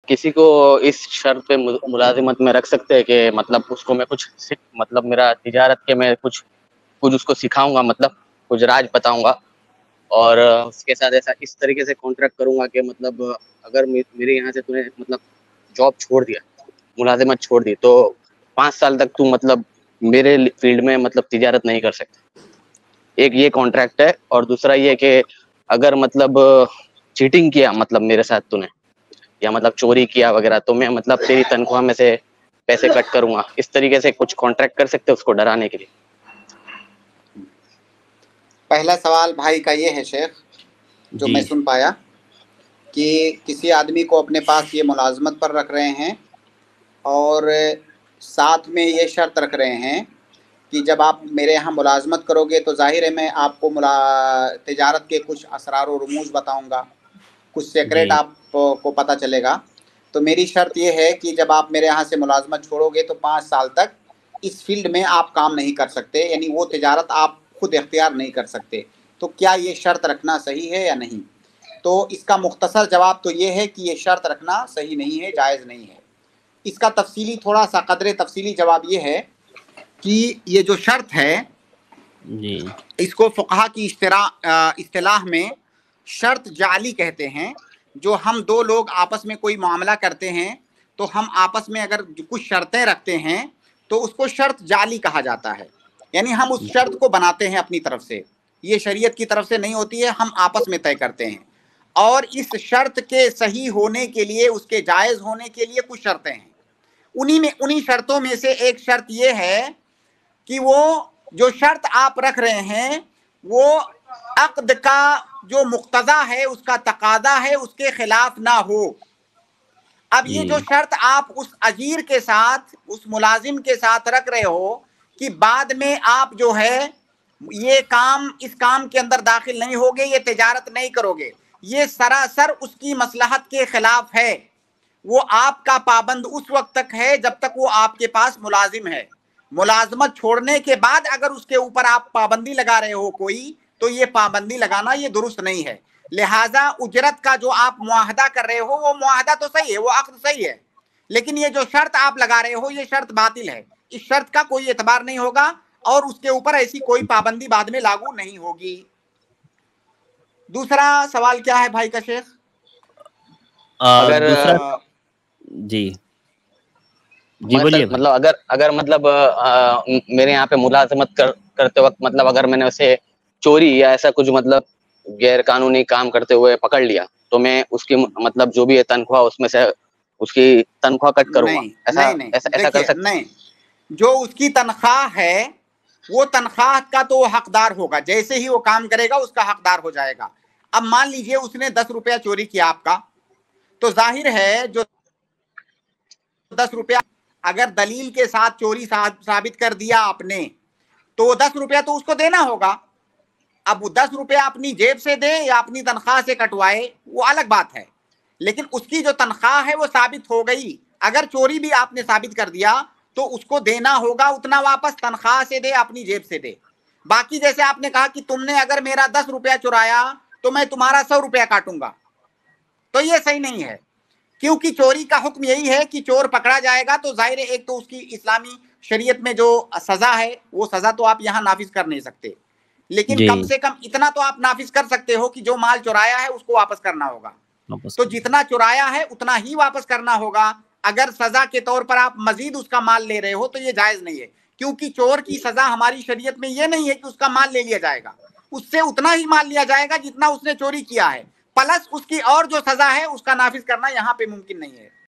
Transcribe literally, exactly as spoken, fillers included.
کسی کو اس شرط پہ ملازمت میں رکھ سکتے ہیں کہ مطلب اس کو میں کچھ مطلب میرا تجارت کے میں کچھ کچھ اس کو سکھاؤں گا، مطلب کچھ راج بتاؤں گا، اور اس کے ساتھ ایسا اس طریقے سے کانٹریکٹ کروں گا کہ مطلب اگر میرے یہاں سے تو نے مطلب جاب چھوڑ دیا، ملازمت چھوڑ دی، تو پانچ سال تک تو مطلب میرے فیلڈ میں مطلب تجارت نہیں کر سکتا. ایک یہ کانٹریکٹ ہے. اور دوسرا یہ کہ اگر مطلب چیٹنگ کیا مطلب میرے ساتھ تو نے یا مطلب چوری کیا وغیرہ، تو میں مطلب تیری تنخواہ میں سے پیسے کٹ کروں گا. اس طریقے سے کچھ کانٹریکٹ کر سکتے اس کو ڈرانے کے لیے. پہلا سوال بھائی کا یہ ہے شیخ، جو جی میں سن پایا کہ کسی آدمی کو اپنے پاس یہ ملازمت پر رکھ رہے ہیں اور ساتھ میں یہ شرط رکھ رہے ہیں کہ جب آپ میرے یہاں ملازمت کرو گے تو ظاہر ہے میں آپ کو ملا تجارت کے کچھ اسرار و رموز بتاؤں گا، کچھ سیکریٹ جی آپ کو پتہ چلے گا. تو میری شرط یہ ہے کہ جب آپ میرے یہاں سے ملازمت چھوڑو گے تو پانچ سال تک اس فیلڈ میں آپ کام نہیں کر سکتے، یعنی وہ تجارت آپ خود اختیار نہیں کر سکتے. تو کیا یہ شرط رکھنا صحیح ہے یا نہیں؟ تو اس کا مختصر جواب تو یہ ہے کہ یہ شرط رکھنا صحیح نہیں ہے، جائز نہیں ہے. اس کا تفصیلی تھوڑا سا قدر تفصیلی جواب یہ ہے کہ یہ جو شرط ہے جی اس کو فقہا کی اصطلاح میں شرط جعلی کہتے ہیں. جو ہم دو لوگ آپس میں کوئی معاملہ کرتے ہیں تو ہم آپس میں اگر کچھ شرطیں رکھتے ہیں تو اس کو شرط جعلی کہا جاتا ہے. یعنی ہم اس شرط کو بناتے ہیں اپنی طرف سے، یہ شریعت کی طرف سے نہیں ہوتی ہے، ہم آپس میں طے کرتے ہیں. اور اس شرط کے صحیح ہونے کے لیے، اس کے جائز ہونے کے لیے کچھ شرطیں ہیں. انہی میں انہی شرطوں میں سے ایک شرط یہ ہے کہ وہ جو شرط آپ رکھ رہے ہیں وہ عقد کا جو مقتضا ہے، اس کا تقاضا ہے، اس کے خلاف نہ ہو. اب یہ جو جی شرط آپ اس اجیر کے ساتھ، اس ملازم کے ساتھ رکھ رہے ہو کہ بعد میں آپ جو ہے یہ کام اس کام کے اندر داخل نہیں ہوگے، یہ تجارت نہیں کرو گے، یہ سراسر اس کی مصلحت کے خلاف ہے. وہ آپ کا پابند اس وقت تک ہے جب تک وہ آپ کے پاس ملازم ہے. ملازمت چھوڑنے کے بعد اگر اس کے اوپر آپ پابندی لگا رہے ہو کوئی، تو یہ پابندی لگانا یہ درست نہیں ہے. لہٰذا اجرت کا جو آپ معاہدہ کر رہے ہو وہ معاہدہ تو صحیح ہے، وہ عقد صحیح ہے، لیکن یہ جو شرط آپ لگا رہے ہو یہ شرط باطل ہے. اس شرط کا کوئی اعتبار نہیں ہوگا اور اس کے اوپر ایسی کوئی پابندی بعد میں لاگو نہیں ہوگی. دوسرا سوال کیا ہے بھائی کا شیخ؟ اگر دوسرا جی جی بولیے بھائی. مطلب اگر اگر مطلب میرے یہاں پہ ملازمت کر کرتے وقت مطلب اگر میں نے اسے چوری یا ایسا کچھ مطلب غیر قانونی کام کرتے ہوئے پکڑ لیا، تو میں اس کی مطلب جو بھی ہے تنخواہ اس میں سے اس کی تنخواہ کٹ کروں گا. نہیں ایسا نہیں نہیں ایسا ایسا کر دیکھیے، سکتے؟ نہیں، جو اس کی تنخواہ ہے وہ تنخواہ کا تو وہ حقدار ہوگا، جیسے ہی وہ کام کرے گا اس کا حقدار ہو جائے گا. اب مان لیجئے اس نے دس روپیہ چوری کیا آپ کا، تو ظاہر ہے جو دس روپیہ اگر دلیل کے ساتھ چوری ثابت کر دیا آپ نے تو وہ دس روپیہ تو اس کو دینا ہوگا. اب وہ دس روپیہ اپنی جیب سے دے یا اپنی تنخواہ سے کٹوائے وہ الگ بات ہے، لیکن اس کی جو تنخواہ ہے وہ ثابت ہو گئی. اگر چوری بھی آپ نے ثابت کر دیا تو اس کو دینا ہوگا اتنا، واپس تنخواہ سے دے اپنی جیب سے دے. باقی جیسے آپ نے کہا کہ تم نے اگر میرا دس روپیہ چرایا تو میں تمہارا سو روپیہ کاٹوں گا، تو یہ صحیح نہیں ہے. کیونکہ چوری کا حکم یہی ہے کہ چور پکڑا جائے گا تو ظاہر ہے ایک تو اس کی اسلامی شریعت میں جو سزا ہے وہ سزا تو آپ یہاں نافذ کر نہیں سکتے، لیکن جی کم سے کم اتنا تو آپ نافذ کر سکتے ہو کہ جو مال چرایا ہے اس کو واپس کرنا ہوگا. واپس تو کر دیں. جتنا چرایا ہے اتنا ہی واپس کرنا ہوگا. اگر سزا کے طور پر آپ مزید اس کا مال لے رہے ہو تو یہ جائز نہیں ہے، کیونکہ چور کی سزا ہماری شریعت میں یہ نہیں ہے کہ اس کا مال لے لیا جائے گا، اس سے اتنا ہی مال لیا جائے گا جتنا اس نے چوری کیا ہے، پلس اس کی اور جو سزا ہے اس کا نافذ کرنا یہاں پہ ممکن نہیں ہے.